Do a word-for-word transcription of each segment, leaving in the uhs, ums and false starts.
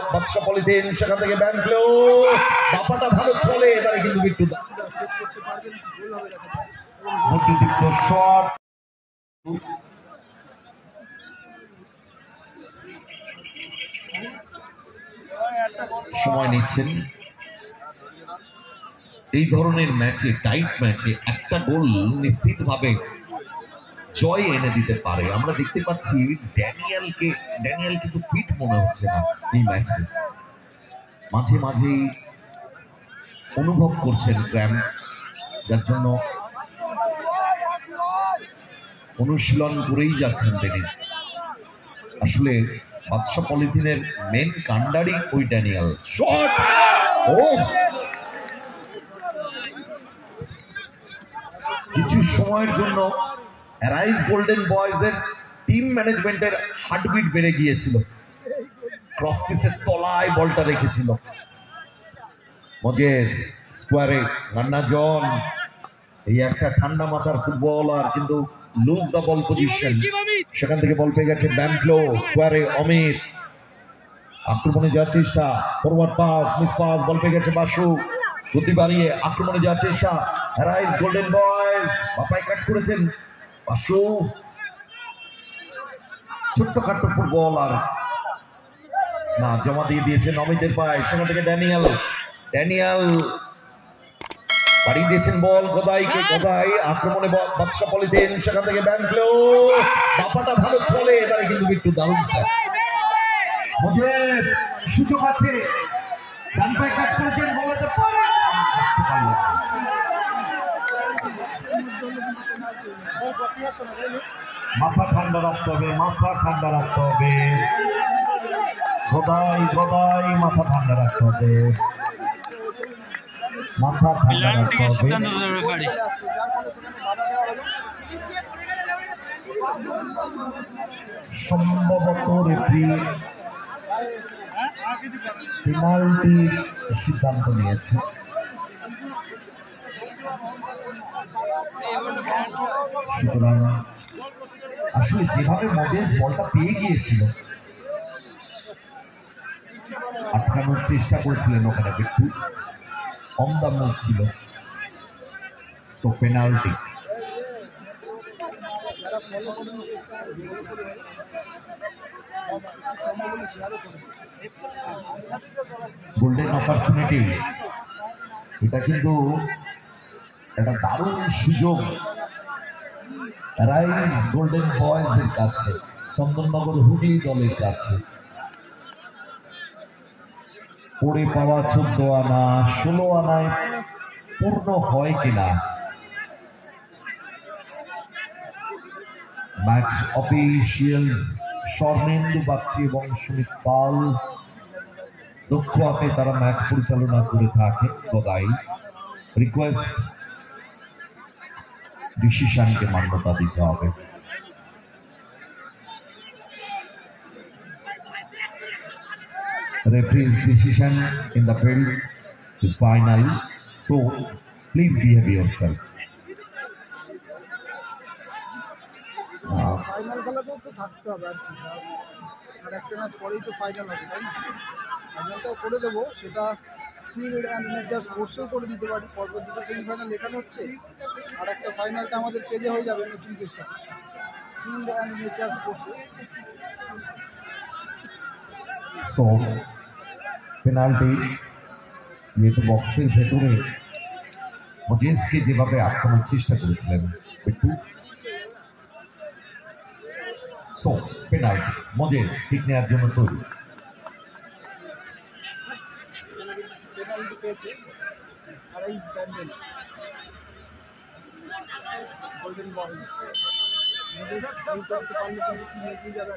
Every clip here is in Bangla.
বাদশা পলিথিন সেখান থেকে ব্যাংকলো বাপাটা ভালো চলে এবারে কিন্তু বিট্টু শট সময় নিচ্ছেন। এই ধরনের ম্যাচে টাইট ম্যাচে একটা গোল নিশ্চিত ভাবে জয় এনে দিতে পারে। আমরা দেখতে পাচ্ছি ড্যানিয়েলকে ড্যানিয়েল কিন্তু ফিট মনে হচ্ছে না এই ম্যাচে, মাঝে মাঝেই অনুভব করছেন ক্র্যাম্প, যার জন্য অনুশীলন করেই যাচ্ছেন তিনি। আসলে বাদশা পলিথিনের মেন কান্ডারি ওই ড্যানিয়েল। শট ও কিছু সময়ের জন্য রাইজ গোল্ডেন বয়েজের টিম ম্যানেজমেন্টের হার্টবিট বেড়ে গিয়েছিল, ক্রস পিসের তলায় বলটা রেখেছিল মজেস স্কোয়ারে। গান্না জন এই একটা ঠান্ডা মাথার ফুটবলার, কিন্তু লুজ দ্য বল পজিশন, সেখান থেকে বল পেয়ে গেছে ব্যাংকলো স্কোয়ারে। অমিত আক্রমণে যাওয়ার চেষ্টা, forward pass miss pass, ball পেয়ে গেছে বাসু, গতি বাড়িয়ে আক্রমণে যাওয়ার চেষ্টা। Rise golden boys Bapai cut করেছেন বাসু, ছোট্ট খাট্ট ফুটবলার না, জমা দিয়ে দিয়েছেন অমিতের পায়ে। সেখান থেকে ড্যানিয়েল ড্যানিয়েল বাড়িয়ে দিয়েছেন বল গদাইকে, গদাই আক্রমণে বাদশা পলিথিন সেখান থেকে ব্যাংকলো বাপাটা ভালো চলে এবারে কিন্তু বিট্টু দারুণ স্যার। সুযোগ আছে, ডান পায়ে কাজ করেছেন, বলতে পারে মাথা ঠান্ডা রাখতে হবে, মাথা ঠান্ডা রাখতে হবে গদাই গদাই মাথা ঠান্ডা রাখতে হবে, মাথা ঠান্ডা রাখতে হবে। সম্ভবত রেফারি পেনাল্টি সিদ্ধান্ত নিয়েছে। সুতরাং আসলে যেভাবে মজেস বলটা পেয়ে গিয়েছিল, আটকানোর চেষ্টা করেছিলেন ওখানে বিট্টু, কম দাম ছিল, তো পেনাল্টি। গোল্ডেন অপরচুনিটি, এটা কিন্তু একটা দারুণ সুযোগ রাইজ গোল্ডেন বয়েজের কাছে, চন্দননগর হুগলি দলের কাছে। পড়ে পাওয়া চোদ্দ আনা ষোলো আনায় পূর্ণ হয় কিনা। ম্যাচ অফিসিয়ালস স্বর্ণেন্দু বাগচি এবং সুমিত পাল দক্ষ হাতে তারা ম্যাচ পরিচালনা করে থাকে। গদাই রিকোয়েস্ট ডিসিশনকে মান্যতা দিতে হবে। Referee's decision in the field is final, so please behave yourself. Final খেলাতেও তো থাকতে হবে, আর কি আর একটা ম্যাচ পরেই তো ফাইনাল হবে, তাই না? ফাইনালটাও করে দেবো, সেটা ফিল্ড অ্যান্ড নেচার স্পোর্টসেও করে দিতে পারি। পরপর দুটো সেমিফাইনাল লেখানো হচ্ছে, আর একটা ফাইনালটা আমাদের পেজে হয়ে যাবে নতুন পেজটা, ফিল্ড অ্যান্ড নেচার স্পোর্টসে। সো পেনাল্টি যেহেতু বক্সের ভেতরে মজেসকে যেভাবে আটকানোর চেষ্টা করেছিলেন একটু, সো পেনাল্টি মজেস ঠিক নেওয়ার জন্য তৈরি। পেনাল্টি পেয়েছে rise Bandel golden boys. Moses goal করতে পারলে কিন্তু টিম এগিয়ে যাবে,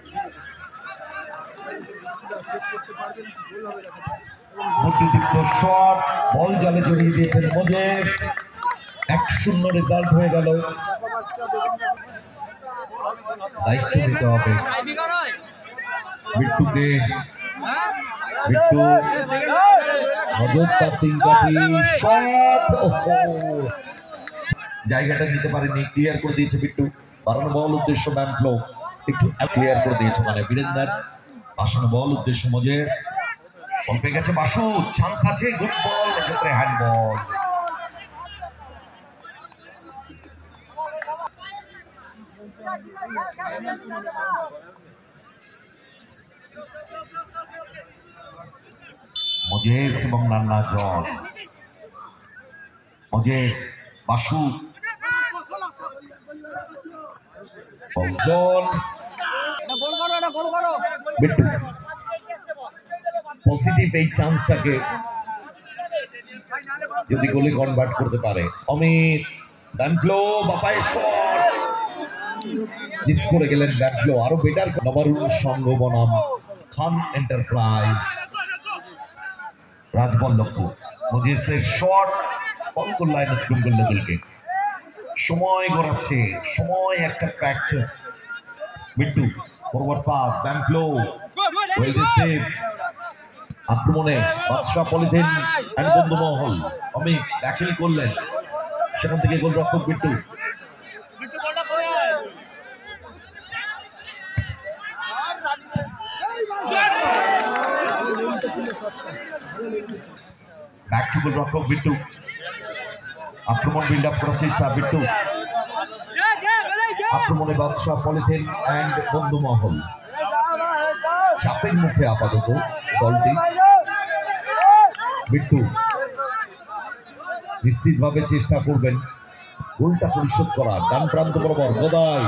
সেভ করতে পারবেন, গোল হবে দেখা যায়। শট বল জালে জড়িয়ে দিয়েছেন মজেস, এক শূন্য রেজাল্ট হয়ে গেল। দায়িত্ব নিতে হবে বিট্টুকে, বিট্টু মজেস তার তিন কাঠি শট, জায়গাটা নিতে পারেনি, ক্লিয়ার করে দিয়েছে বিট্টু। বাড়ানো বল উদ্দেশ্য ব্যাংকলো একটু ক্লিয়ার করে দিয়েছে, মানে বীরেন্দ্র বাসানো বল উদ্দেশ্য মজেস, বল পেয়ে গেছে বাসু, চান্স আছে, গুড বল, এক্ষেত্রে হ্যান্ডবল। মজেস এবং Nanna John, Moses, Basu, John, Bittu. Positive এই চান্সটাকে যদি গোলে কনভার্ট করতে পারে। অমিত, ব্যানফ্লো, বাপায় শট, মিস করে গেলেন ব্যানফ্লো। আরো বেটার নবারুণ সংঘ বনাম খান এন্টারপ্রাইজ, রাজবল্লভপুর। মজেসের শট বল করলেন ডুঙ্গল লেভেলকে, সময় গড়াচ্ছে, সময় একটা প্র্যাকটিস। বিট্টু, ফরওয়ার্ড পাস, ব্যানফ্লো, ওয়েল রিসিভ, আক্রমণে Badshah polythene and Bandhumahal. Amit backing করলেন, সেখান থেকে গোলরক্ষক বিট্টু। ব্যাক টু গোলরক্ষক বিট্টু, আক্রমণ বিল্ড আপ করার চেষ্টা বিট্টু, আক্রমণে বাদশাহ পলিথিন এন্ড বন্ধুমহল। চাপের মুখে আপাতত দলটি। বিট্টু নিশ্চিতভাবে চেষ্টা করবেন গোলটা পরিশোধ করার। ডান প্রান্ত বরাবর গদাই,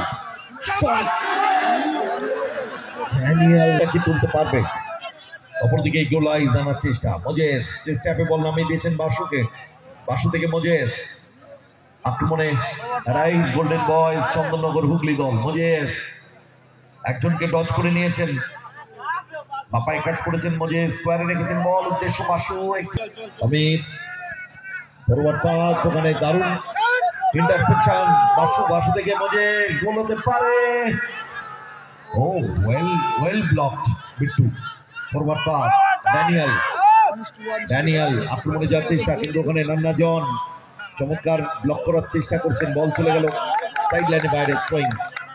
কি তুলতে পারবে? অপরদিকে গোলাই জানার চেষ্টা। মজেস চেষ্টা বল নামিয়ে দিয়েছেন বাসুকে, বাসু থেকে মজেস, আক্রমণে rise golden boys Chandannagar Hooghly দল। মজেস একজনকে ডচ করে নিয়েছেন, বাপায় কাট করেছেন মজেস, স্কোয়ারে রেখেছেন বল, উদ্দেশ্য বাসু। অমিত, ফরওয়ার্ড পাস, ওখানে দারুণ ইন্টারসেপশন। বাসু, বাসু থেকে মজেস, গোল হতে পারে। Oh well well blocked Bittu. Forward pass, Daniel, Daniel আক্রমণে যাওয়ার চেষ্টা, কিন্তু ওখানে নান্না জন চমৎকার ব্লক করার চেষ্টা করছেন। বল চলে গেল সাইড লাইনে বাইরে। থ্রোয়িং,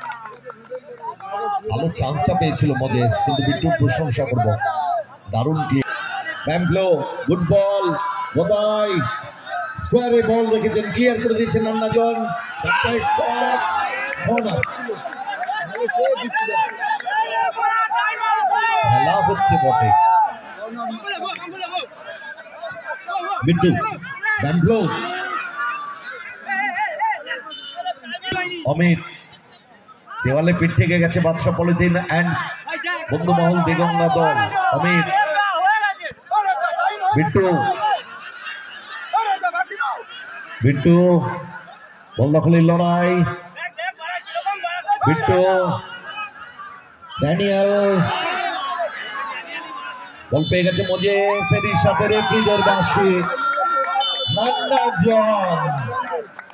ভালো চান্সটা পেয়েছিল মজেস, কিন্তু বিট্টুর প্রশংসা করব, দারুণ ক্লিয়ার। ব্যানফ্লো, গুড বল, গোদাই স্কোয়ারে বল রেখেছেন, ক্লিয়ার করে দিয়েছেন নান্না জন। খেলা হচ্ছে বটে। বিট্টু, ব্যানফ্লো, অমিত, দেওয়ালে পিঠ থেকে গেছে বাদশাহ পলিথিন এন্ড বন্ধুমহল দিগঙ্গা দল। অমিত, বিট্টু, বিট্টু বল দখলের লড়াই। বিট্টু, ড্যানিয়েল, বল পেয়ে গেছে মজেস, এর সাথে রেফারির বাঁশি। নান্না জন